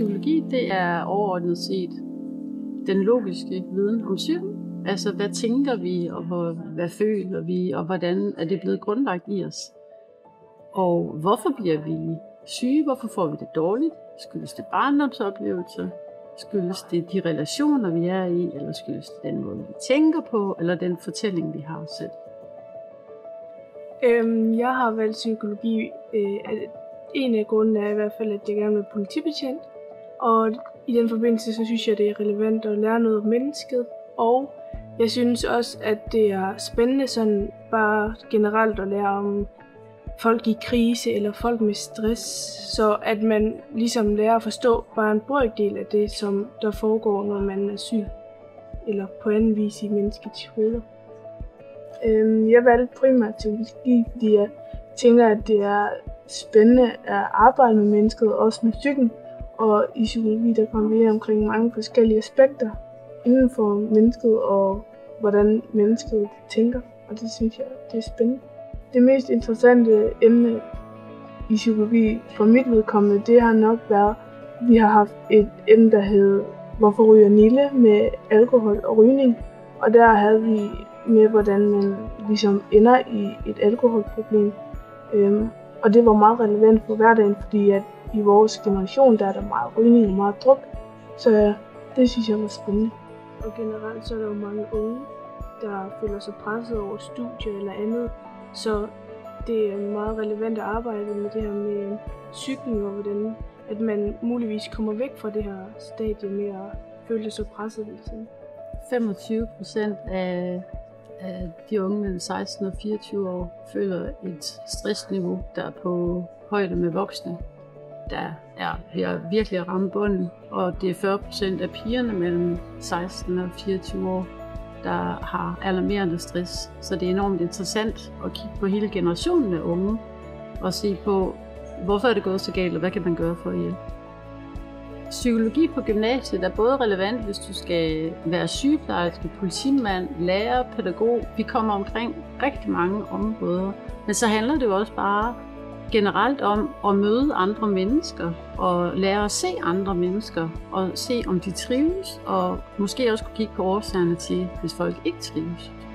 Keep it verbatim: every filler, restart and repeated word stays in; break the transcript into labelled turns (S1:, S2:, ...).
S1: Psykologi, det er overordnet set den logiske viden om psyken. Altså, hvad tænker vi, og hvor, hvad føler vi, og hvordan er det blevet grundlagt i os? Og hvorfor bliver vi syge? Hvorfor får vi det dårligt? Skyldes det barndomsoplevelser? Skyldes det de relationer, vi er i? Eller skyldes det den måde, vi tænker på? Eller den fortælling, vi har os selv?
S2: Øhm, jeg har valgt psykologi. Øh, en af grundene er i hvert fald, at jeg gerne vil politibetjent. Og i den forbindelse, så synes jeg, det er relevant at lære noget om mennesket. Og jeg synes også, at det er spændende sådan bare generelt at lære om folk i krise eller folk med stress, så at man ligesom lærer at forstå bare en brøkdel af det, som der foregår, når man er syg, eller på anden vis i menneskets hoveder. Øhm, jeg valgte primært psykologi, fordi jeg tænker, at det er spændende at arbejde med mennesket, også med psyken, og i psykologi der kommer vi omkring mange forskellige aspekter inden for mennesket og hvordan mennesket tænker, og det synes jeg, det er spændende. Det mest interessante emne i psykologi for mit vedkommende, det har nok været, at vi har haft et emne, der hed Hvorfor ryger Nille med alkohol og rygning, og der havde vi med, hvordan man ligesom ender i et alkoholproblem. Øhm, og det var meget relevant for hverdagen, fordi at i vores generation, der er der meget rygning og meget druk, så det synes jeg var spændende. Og generelt så er der jo mange unge, der føler sig presset over studier eller andet, så det er meget relevant at arbejde med det her med psyken og hvordan at man muligvis kommer væk fra det her stadie med at føle sig så presset hele tiden.
S1: femogtyve procent af, af de unge mellem seksten og fireogtyve år føler et stressniveau, der er på højde med voksne. Der er her virkelig at ramme bunden, og det er fyrre procent af pigerne mellem seksten og fireogtyve år, der har alarmerende stress. Så det er enormt interessant at kigge på hele generationen af unge og se på, hvorfor er det gået så galt, og hvad kan man gøre for at hjælpe. Psykologi på gymnasiet er både relevant, hvis du skal være sygeplejerske, politimand, lærer, pædagog. Vi kommer omkring rigtig mange områder, men så handler det jo også bare generelt om at møde andre mennesker og lære at se andre mennesker og se, om de trives, og måske også kunne kigge på årsagerne til, hvis folk ikke trives.